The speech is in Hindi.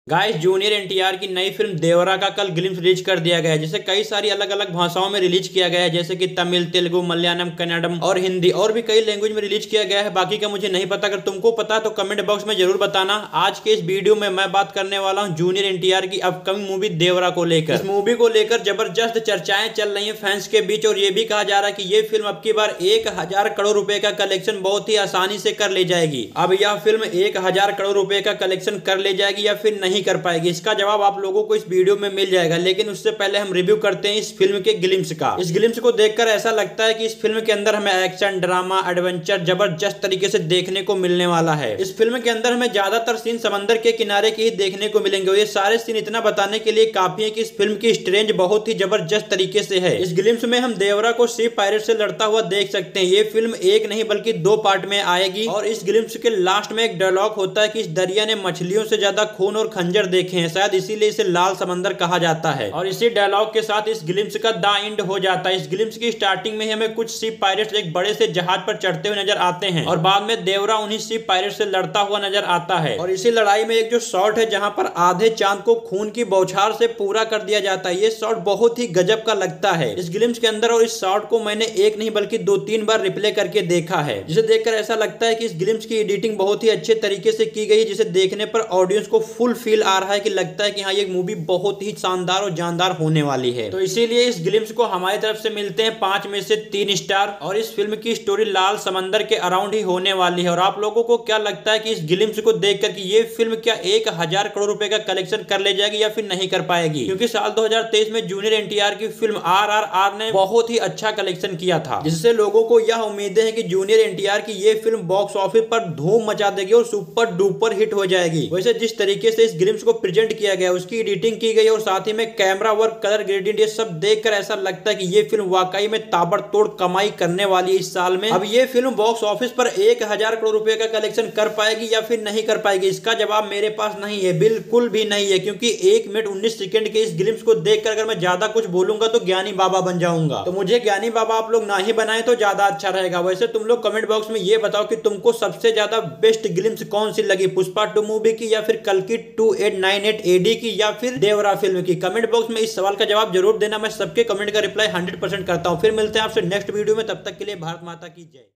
गाइस जूनियर एनटीआर की नई फिल्म देवरा का कल ग्लिम्स रिलीज कर दिया गया है, जिसे कई सारी अलग अलग भाषाओं में रिलीज किया गया है, जैसे कि तमिल, तेलुगु, मलयालम, कन्नड़म और हिंदी, और भी कई लैंग्वेज में रिलीज किया गया है। बाकी का मुझे नहीं पता, अगर तुमको पता है तो कमेंट बॉक्स में जरूर बताना। आज के इस वीडियो में मैं बात करने वाला हूँ जूनियर एनटीआर की अपकमिंग मूवी देवरा को लेकर। इस मूवी को लेकर जबरदस्त चर्चाएं चल रही है फैंस के बीच, और ये भी कहा जा रहा है कि ये फिल्म अब की बार 1000 करोड़ रुपए का कलेक्शन बहुत ही आसानी से कर ले जाएगी। अब यह फिल्म 1000 करोड़ रुपए का कलेक्शन कर ले जाएगी या फिर नहीं कर पाएगी, इसका जवाब आप लोगों को इस वीडियो में मिल जाएगा। लेकिन उससे पहले हम रिव्यू करते हैं इस फिल्म के ग्लिम्स का। इस ग्लिम्स को देखकर ऐसा लगता है कि इस फिल्म के अंदर हमें एक्शन, ड्रामा, एडवेंचर जबरदस्त तरीके से देखने को मिलने वाला है। इस फिल्म के अंदर हमें ज्यादातर सीन समंदर के किनारे के ही देखने को मिलेंगे। ये सारे सीन इतना बताने के लिए काफी है कि इस फिल्म की स्ट्रेंज बहुत ही जबरदस्त तरीके से है। इस ग्लिम्स में हम देवरा को शिप पायरेट से लड़ता हुआ देख सकते हैं। ये फिल्म एक नहीं बल्कि 2 पार्ट में आएगी, और इस ग्लिम्स के लास्ट में एक डायलॉग होता है कि इस दरिया ने मछलियों से ज्यादा खून और खंजर देखे हैं, शायद इसीलिए इसे लाल समंदर कहा जाता है। और इसी डायलॉग के साथ इस ग्लिम्स का द एंड हो जाता है। इस ग्लिम्स की स्टार्टिंग में हमें कुछ शिप पायरेट्स एक बड़े से जहाज पर चढ़ते हुए नजर आते हैं, और बाद में देवरा उन्हीं शिप पायरेट से लड़ता हुआ नजर आता है। और इसी लड़ाई में एक जो शॉट है जहां पर आधे चांद को खून की बौछार से पूरा कर दिया जाता है, ये शॉट बहुत ही गजब का लगता है इस ग्लिम्स के अंदर। और इस शॉट को मैंने एक नहीं बल्कि 2-3 बार रिप्ले करके देखा है, जिसे देखकर ऐसा लगता है कि इस ग्लिम्स की एडिटिंग बहुत ही अच्छे तरीके से की गई है, जिसे देखने पर ऑडियंस को फुल फील आ रहा है कि लगता है कि हाँ ये मूवी बहुत ही शानदार और जानदार होने वाली है। तो इसीलिए इस ग्लिम्स को हमारी तरफ से मिलते हैं 5 में से 3 स्टार। और इस फिल्म की स्टोरी लाल समंदर के अराउंड ही होने वाली है। और आप लोगों को क्या लगता है कि इस ग्लिम्स को देखकर कि ये फिल्म क्या 1000 करोड़ रुपए का कलेक्शन कर ले जाएगी या फिर नहीं कर पाएगी? क्योंकि साल 2023 में जूनियर एनटीआर की फिल्म RRR ने बहुत ही अच्छा कलेक्शन किया था, जिससे लोगों को यह उम्मीदें हैं कि जूनियर एनटीआर की ये फिल्म बॉक्स ऑफिस पर धूम मचा देगी और सुपर डुपर हिट हो जाएगी। वैसे जिस तरीके से इस ग्लिम्स को प्रेजेंट किया गया, उसकी एडिटिंग की गई और साथ ही में कैमरा वर्क, कलर ग्रेडियंट, ये सब देखकर ऐसा लगता है कि ये फिल्म वाकई में ताबड़तोड़ कमाई करने वाली है इस साल में। अब ये फिल्म बॉक्स ऑफिस पर 1000 करोड़ रुपए का कलेक्शन कर पाएगी या फिर नहीं कर पाएगी, इसका जवाब मेरे पास नहीं है, बिल्कुल भी नहीं है। क्योंकि 1 मिनट 19 सेकंड के इस ग्लिम्स को देखकर अगर मैं ज्यादा कुछ बोलूंगा तो ज्ञानी बाबा बन जाऊंगा। तो मुझे ज्ञानी बाबा आप लोग ना ही बनाए तो ज्यादा अच्छा रहेगा। वैसे तुम लोग कमेंट बॉक्स में ये बताओ कि तुमको सबसे ज्यादा बेस्ट ग्लिम्स कौन सी लगी, पुष्पा 2 मूवी की या फिर कल की 2898 AD की या फिर देवरा फिल्म की? कमेंट बॉक्स में इस सवाल का जवाब जरूर देना। मैं सबके कमेंट का रिप्लाई 100% करता हूं। फिर मिलते हैं आपसे नेक्स्ट वीडियो में, तब तक के लिए भारत माता की जय।